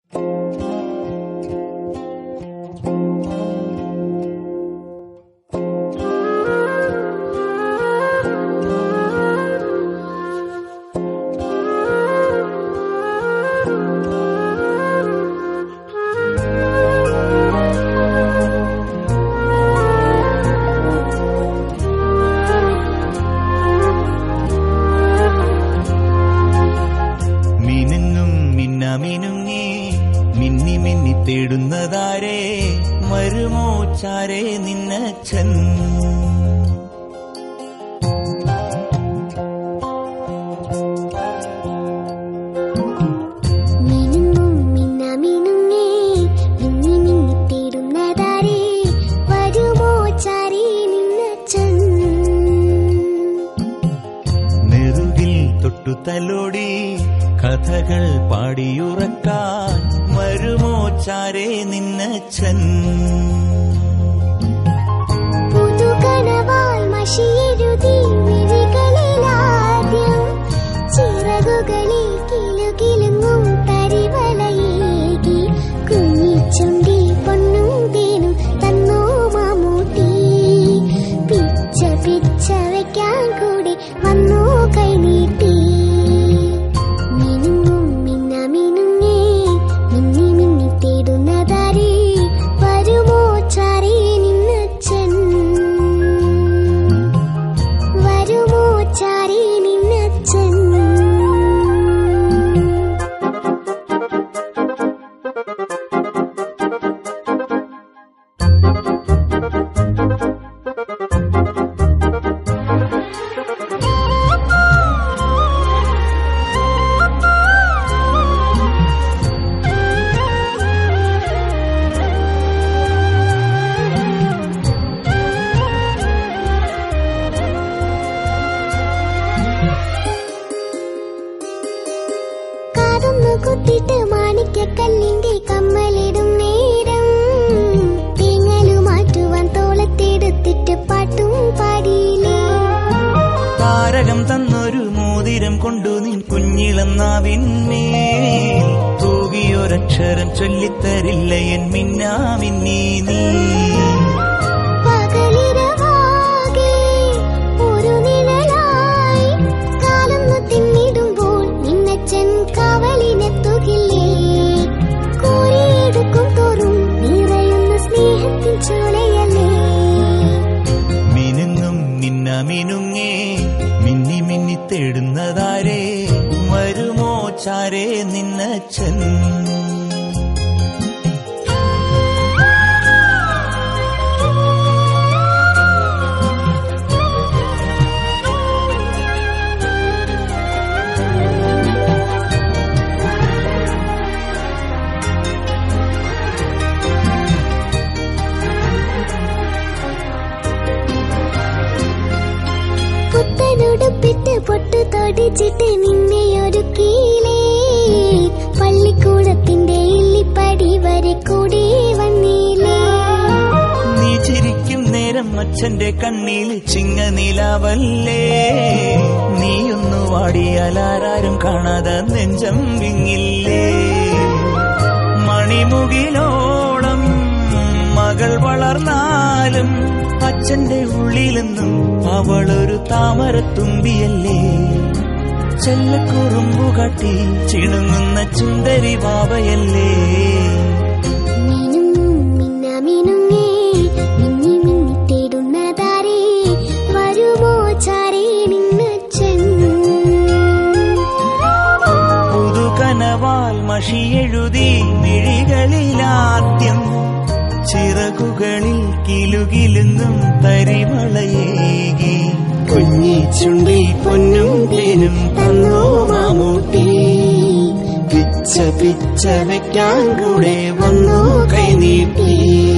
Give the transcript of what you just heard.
തേടുന്നതാരേ വരുമോ ചാരേ നിന്നച്ഛൻ നെറുകിൽ തൊട്ടു തലോടി കഥകൾ പാടിയുറക്കാൻ വരുമോ ചാരേ നിന്നച്ഛൻ പുതുകനവാൽ മഷിയെഴുതി മിഴികളിലാദ്യം ചിറകുകളിൽ കിലുകിലുങ്ങും തരിവളയേകി കുഞ്ഞിച്ചുണ്ടി പൊന്നും തേനും തന്നോ മാമൂട്ടി പിച്ച പിച്ച വയ്ക്കാൻ കൂടി വന്നോ കൈനീട്ടി കുത്തിട്ട് മാണിക്കല്ലിന്റെ കമ്മലിടും നേരം തേങ്ങലു മാറ്റുവാൻ തോളത്തെടുത്തിട്ട് പാട്ടും പാടിയില്ലേ താരകം തന്നൊരു മോതിരം കൊണ്ടു നിൻ കുഞ്ഞിളന്നാവിന്മേൽ തൂകിയൊരക്ഷരം ചൊല്ലിത്തരില്ല എൻ മിന്നാമിന്നീ നീ പകലിരവാകെ ഒരു നിഴലായി കാലൊന്നു തിന്നിടുമ്പോൾ നിന്നച്ഛൻ കാവലിനെത്തുകില്ലേ കോരിയെടുക്കും തോറും നിറയുന്ന സ്നേഹത്തിൻ ചോലയല്ലേ മിനുങ്ങും മിന്ന മിനുങ്ങേ മിന്നി മിന്നി തേടുന്നതാരേ വരുമോ ചാരേ നിന്നച്ഛൻ പുത്തനുടുപ്പിട്ട് പൊട്ടു തൊടിച്ചിട്ട് നിന്നെ ഒരുക്കിയില്ലേ പള്ളിക്കൂടത്തിന്റെ ഇല്ലിപ്പടി വരെ കൂടി വന്നില്ലേ നീ ചിരിക്കും നേരം അച്ഛന്റെ കണ്ണിൽ ചിങ്ങനിലാവല്ലേ നീയൊന്നു വാടിയാലാരും കാണാതെ നെഞ്ചം വിങ്ങില്ലേ മണിമുകിലോളം മകൾ വളർന്നാലും അച്ഛന്റെ ഉള്ളിലെന്നും അവളൊരു താമരത്തുമ്പിയല്ലേ ചെല്ലക്കുറുമ്പു കാട്ടി ചിണുങ്ങുന്ന ചുന്ദരി വാവയല്ലേ മിനുങ്ങേ മിന്നി മിന്നി തേടുന്നതാരേ വരുമോ ചാരേ നിന്നച്ഛൻ പുതുകനവാൽ മഷിയെഴുതി മിഴികളിലാദ്യം ചിറകുകളിൽ കിലുകിലുങ്ങും തരിവളയേകി കുഞ്ഞിച്ചുണ്ടി പൊന്നും തേനും തന്നോ മാമൂട്ടി പിച്ച പിച്ച വയ്ക്കാൻ കൂടെ വന്നോ കൈനീട്ടി